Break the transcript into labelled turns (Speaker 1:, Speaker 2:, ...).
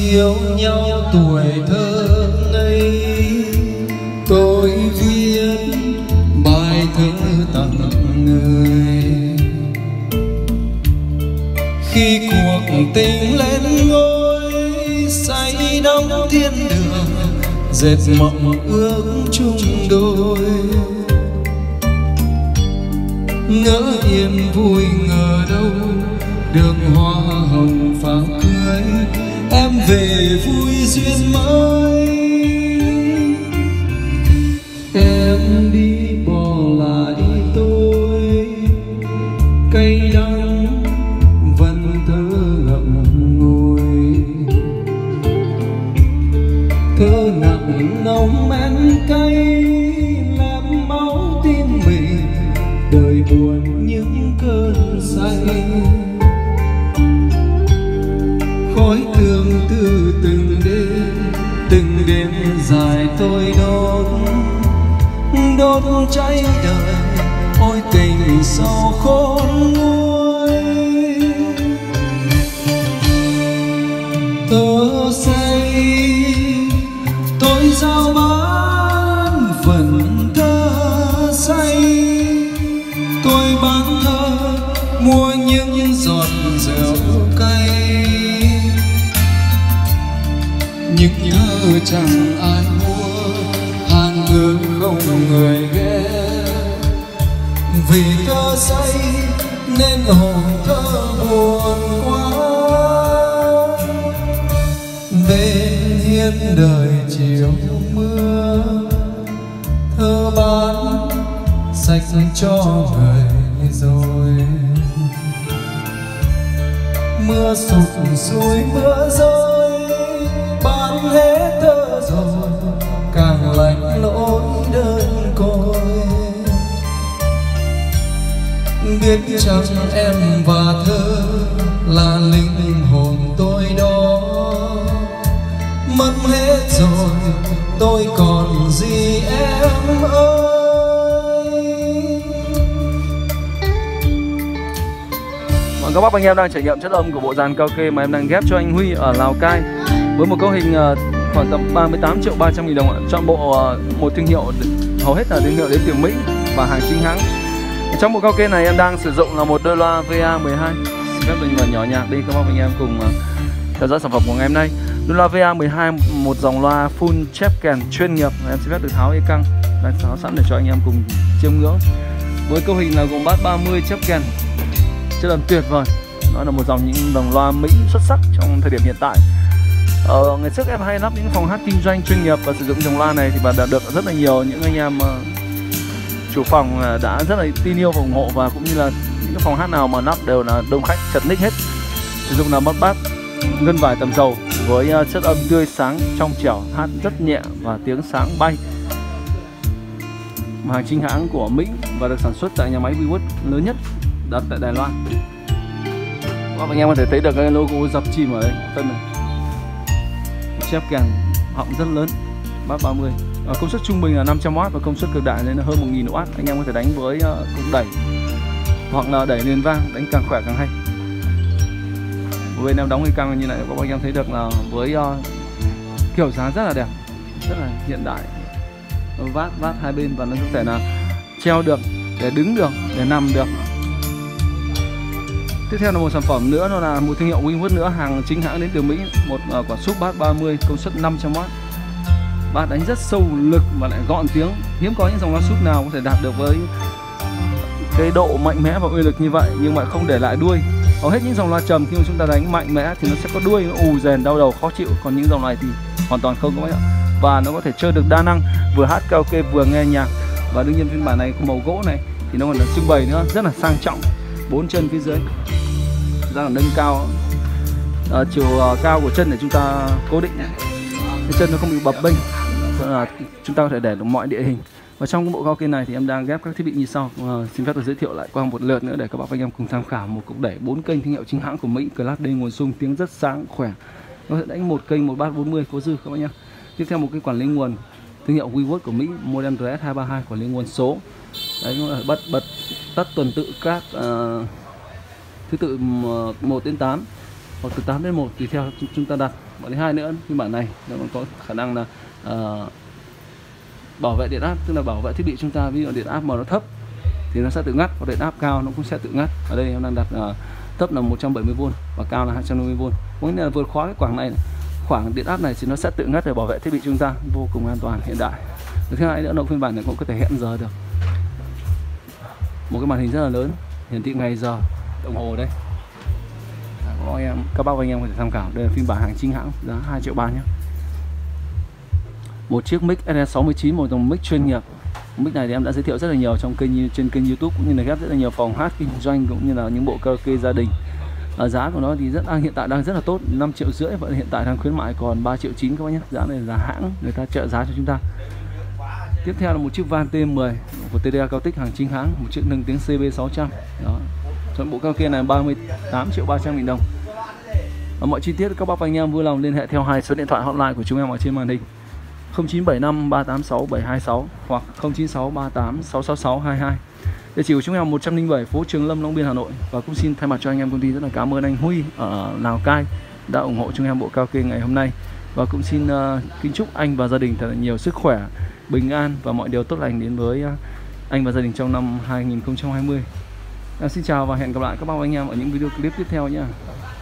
Speaker 1: yêu nhau tuổi thơ ngây, tôi viết bài thơ tặng người. Khi cuộc tình lên ngôi, say đắm thiên đường, dệt mộng ước chung đôi. Ngỡ yên vui ngờ đâu, đường hoa hồng pháo cưới, em về vui duyên mới. Em đi bỏ lại tôi, cây đắng vẫn thơ ngậm ngùi. Thơ nặng nồng men cay, làm máu tim mình đời buồn những cơn say. Khói tương tư từng đêm dài tôi đốt cháy đời. Ôi tình sâu khôn nguôi, tơ say tôi giao bán phần thơ say. Tôi bán thơ mua những giọt rượu cay, những thơ chẳng ai mua, hàng thương không người ghé. Vì thơ say nên hồn thơ buồn quá, bên hiên đời chiều mưa. Thơ bán sạch cho người rồi, mưa sụp sùi mưa rơi, bán hết thơ rồi càng lạnh nỗi đơn côi. Biết chăng em và thơ là linh hồn tôi đó, mất hết rồi tôi còn gì em ơi.
Speaker 2: Các bác anh em đang trải nghiệm chất âm của bộ dàn karaoke mà em đang ghép cho anh Huy ở Lào Cai với một cấu hình khoảng tầm 38.300.000 đồng ạ. Chọn bộ một thương hiệu, hầu hết là thương hiệu đến từ Mỹ và hàng chính hãng. Trong bộ karaoke này em đang sử dụng là một đôi loa VA12. Xin phép mình vào nhỏ nhạc đi các bác anh em cùng theo dõi sản phẩm của ngày hôm nay. Đôi loa VA12, một dòng loa full chép kèn chuyên nghiệp. Em xin phép được tháo dây căng, đang tháo sẵn để cho anh em cùng chiêm ngưỡng. Với cấu hình là gồm bass 30 chép kèn, chất âm tuyệt vời. Nó là một dòng những dòng loa Mỹ xuất sắc trong thời điểm hiện tại. Ngày trước em hay lắp những phòng hát kinh doanh chuyên nghiệp và sử dụng dòng loa này thì và đã được rất là nhiều những anh em chủ phòng đã rất là tin yêu và ủng hộ, và cũng như là những phòng hát nào mà lắp đều là đông khách chật ních hết. Sử dụng là bass ngân vải tầm dầu với chất âm tươi sáng trong trẻo, hát rất nhẹ và tiếng sáng bay. Hàng chính hãng của Mỹ và được sản xuất tại nhà máy Wewood lớn nhất đặt tại Đài Loan. Các anh em có thể thấy được cái logo dập chìm ở đây, tân này. Chép kèn họng rất lớn, bass 30. Công suất trung bình là 500W và công suất cực đại lên là hơn 1000W. Anh em có thể đánh với cục đẩy hoặc là đẩy liền vang, đánh càng khỏe càng hay. Bên em đóng cái căng như này, các anh em thấy được là với kiểu dáng rất là đẹp, rất là hiện đại. Vát hai bên và nó có thể là treo được, để đứng được, để nằm được. Tiếp theo là một sản phẩm nữa, nó là một thương hiệu Wewood nữa, hàng chính hãng đến từ Mỹ. Một quả súp bass 30 công suất 500W. Bass đánh rất sâu lực mà lại gọn tiếng. Hiếm có những dòng loa súp nào có thể đạt được với cái độ mạnh mẽ và uy lực như vậy nhưng mà không để lại đuôi. Hầu hết những dòng loa trầm khi mà chúng ta đánh mạnh mẽ thì nó sẽ có đuôi, nó ù rèn, đau đầu, khó chịu. Còn những dòng này thì hoàn toàn không các bạn ạ. Và nó có thể chơi được đa năng, vừa hát karaoke vừa nghe nhạc. Và đương nhiên phiên bản này có màu gỗ này thì nó còn được trưng bày nữa, rất là sang trọng. 4 chân phía dưới, ra là nâng cao chiều cao của chân để chúng ta cố định cái chân nó không bị bập bênh, là chúng ta có thể để được mọi địa hình. Và trong cái bộ karaoke này thì em đang ghép các thiết bị như sau. Xin phép được giới thiệu lại qua một lượt nữa để các bạn anh em cùng tham khảo. Một cục đẩy 4 kênh thương hiệu chính hãng của Mỹ, Class D nguồn sung, tiếng rất sáng khỏe. Nó sẽ đánh một kênh, một bass 40 có dư các bạn nhé. Tiếp theo một cái quản lý nguồn thương hiệu Wewood của Mỹ, model RS232, quản lý nguồn số. Đấy, nó là bật tắt tuần tự các thứ tự 1 đến 8. hoặc từ 8 đến 1 tùy theo chúng ta đặt. Và thứ hai nữa, phiên bản này nó còn có khả năng là bảo vệ điện áp, tức là bảo vệ thiết bị chúng ta. Ví dụ điện áp mà nó thấp thì nó sẽ tự ngắt, và điện áp cao nó cũng sẽ tự ngắt. Ở đây em đang đặt thấp là 170V và cao là 250V. Có nghĩa là vượt khóa cái khoảng điện áp này thì nó sẽ tự ngắt để bảo vệ thiết bị chúng ta, vô cùng an toàn, hiện đại. Thứ hai nữa, phiên bản này cũng có thể hẹn giờ được. Một cái màn hình rất là lớn, hiển thị ngày giờ, đồng hồ đây. Các bác và anh em có thể tham khảo. Đây là phiên bản hàng chính hãng, giá 2,3 triệu nhé. Một chiếc mic NS69, một dòng mic chuyên nghiệp. Mic này thì em đã giới thiệu rất là nhiều trong trên kênh YouTube, cũng như là ghép rất là nhiều phòng hát kinh doanh, cũng như là những bộ karaoke gia đình. Giá của nó thì hiện tại đang rất là tốt, 5,5 triệu, và hiện tại đang khuyến mại còn 3,9 triệu các bác nhé. Giá này là hãng người ta trợ giá cho chúng ta. Tiếp theo là một chiếc van TM10 của TDA Cao-Tích hàng chính hãng, một chiếc nâng tiếng CB600. Đó. Chọn bộ karaoke này 38.300.000 đồng. Và mọi chi tiết các bác và anh em vui lòng liên hệ theo hai số điện thoại hotline của chúng em ở trên màn hình: 0975 386 726 hoặc 096 38 666 22. Địa chỉ của chúng em 107 phố Trường Lâm, Long Biên, Hà Nội. Và cũng xin thay mặt cho anh em công ty rất là cảm ơn anh Huy ở Lào Cai đã ủng hộ chúng em bộ karaoke ngày hôm nay. Và cũng xin kính chúc anh và gia đình thật là nhiều sức khỏe, bình an và mọi điều tốt lành đến với anh và gia đình trong năm 2020. Xin chào và hẹn gặp lại các bác và anh em ở những video clip tiếp theo nhé.